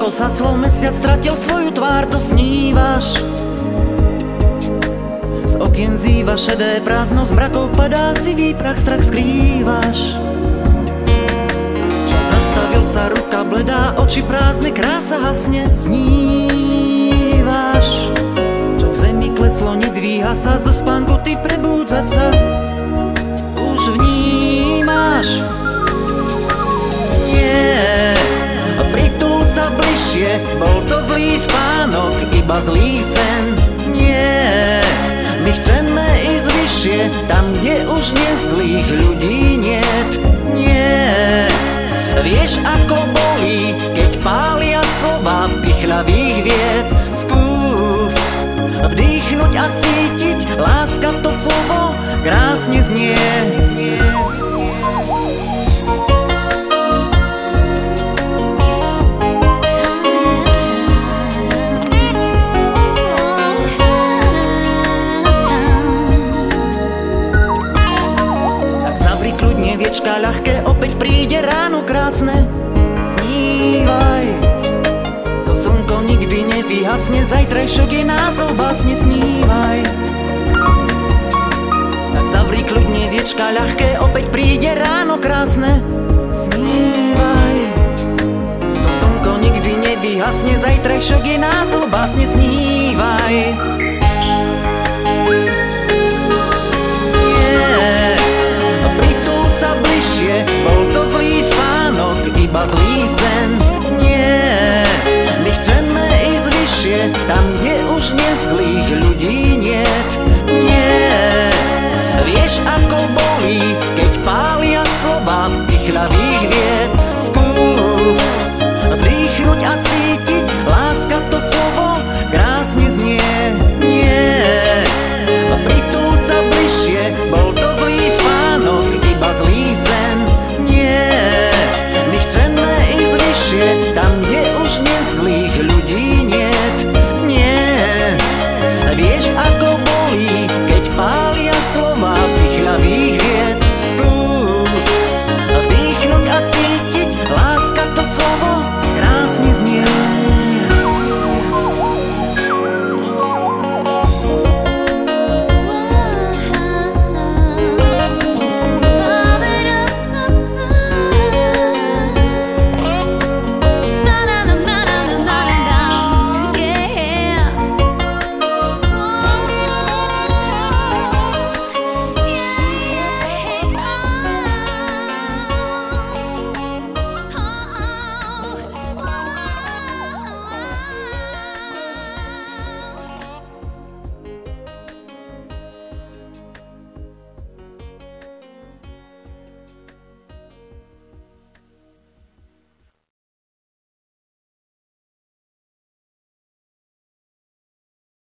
ako sa slov mesiac stratil svoju tvár, to snívaš. Z okien zýva šedé prázdno, z mrakov padá sivý prach, strach skrývaš. Čas zastavil sa, ruka bledá, oči prázdne, krása hasne, snívaš. Čo k zemi kleslo, nedvíha sa, zo spánku ty prebúdza sa. Už vnímaš, pritul sa bližšie, bol to zlý spánok, iba zlý sen. Nie, my chceme ísť vyššie, tam, kde už nezlých ľudí niet. Nie, vieš ako bolí, keď pália slova pichľavých vied. Skús vdýchnuť a cítiť, láska to slovo krásne znie. Viečka ľahké, opäť príde ráno krásne. Snívaj, to slnko nikdy nevyhasne, zajtrajšok je názov básne. Snívaj, tak zavri kľudne viečka ľahké, opäť príde ráno krásne. Snívaj, to slnko nikdy nevyhasne, zajtrajšok je názov básne. Snívaj. Sa bližšie, bol to zlý spánok, iba zlý sen. Nie, my chceme ísť vyššie, tam, kde už nezlých ľudí niet. Nie, vieš ako bolí, keď pália slova pichľavých vied. Skús vdýchnuť a cítiť, láska to slovo krásne znie.